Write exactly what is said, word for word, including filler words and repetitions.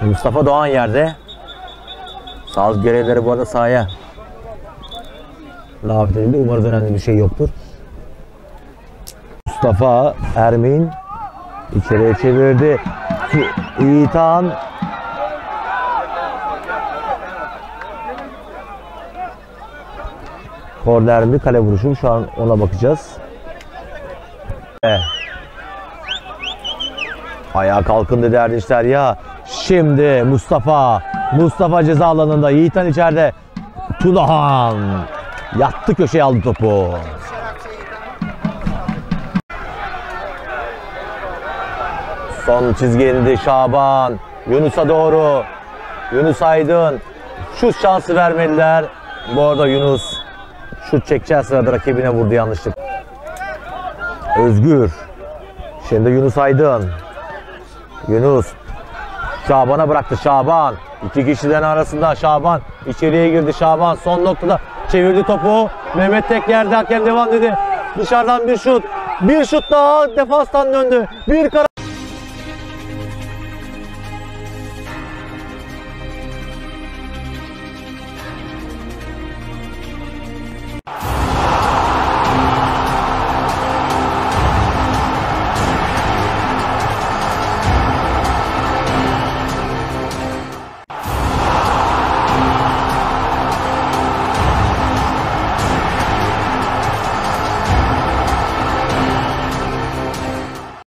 Mustafa Doğan yerde. Sağlık görevlileri bu arada sahaya davet edildi. Umarız önemli bir şey yoktur. Mustafa Ermin içeriye çevirdi. İğitan korner mi kale vuruşu, şu an ona bakacağız. Evet. Ayağa kalkındı Erdinçler ya. Şimdi Mustafa. Mustafa ceza alanında. Yiğitan içeride. Tulahan. Yattı köşeye, aldı topu. Son çizgi indi Şaban. Yunus'a doğru. Yunus Aydın. Şut şansı vermediler. Bu arada Yunus şut çekeceği sırada rakibine vurdu yanlışlık. Özgür. Şimdi Yunus Aydın. Yunus. Şaban'a bıraktı Şaban. İki kişiden arasında Şaban. İçeriye girdi Şaban. Son noktada çevirdi topu. Mehmet tek yerde, hakem devam dedi. Dışarıdan bir şut. Bir şut daha defanstan döndü. Bir karar.